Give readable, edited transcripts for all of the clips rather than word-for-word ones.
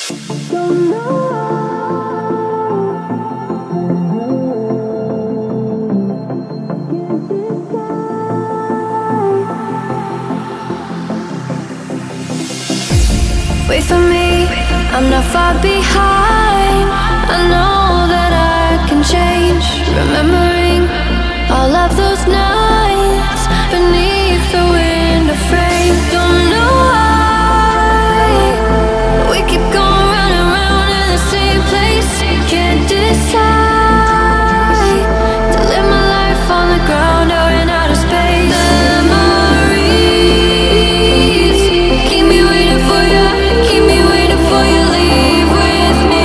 Wait for me, I'm not far behind. I know that I can change. Remembering all of those nights beneath the window frame. Don't know why we keep going round and round in the same place. Can't decide to live my life on the ground or in outer space. Memories keep me waiting for you. Keep me waiting for you, leave with me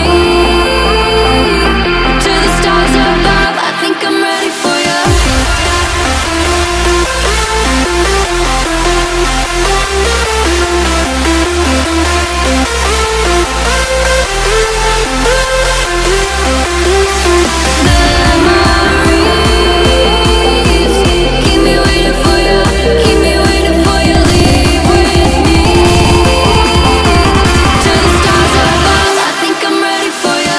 to the stars above. I think I'm ready for you. Memories keep me waiting for you. Keep me waiting for you, leave with me to the stars above. I think I'm ready for you.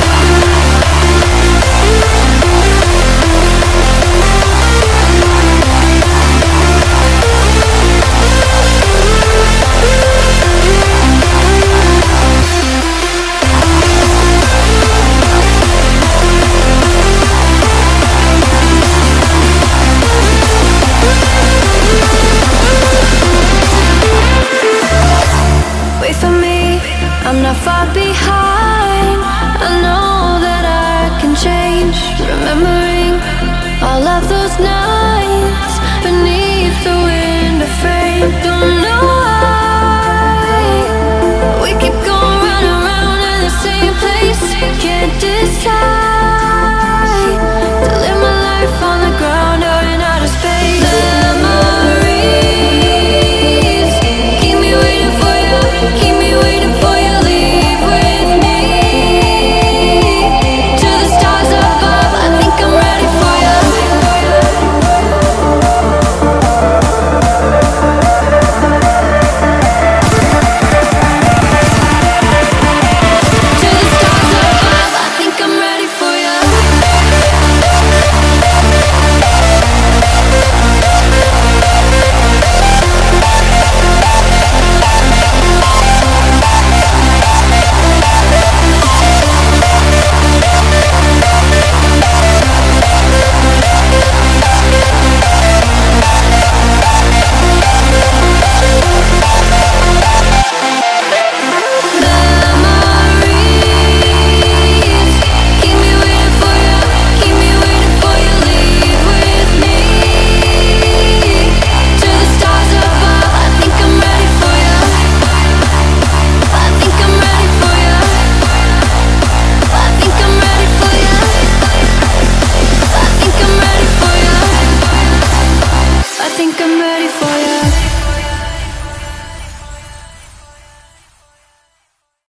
Wait for me, I'm not far behind. I know that I can change. Remembering all of those nights beneath the window frame. Don't know why we keep going round and round in the same place. Can't decide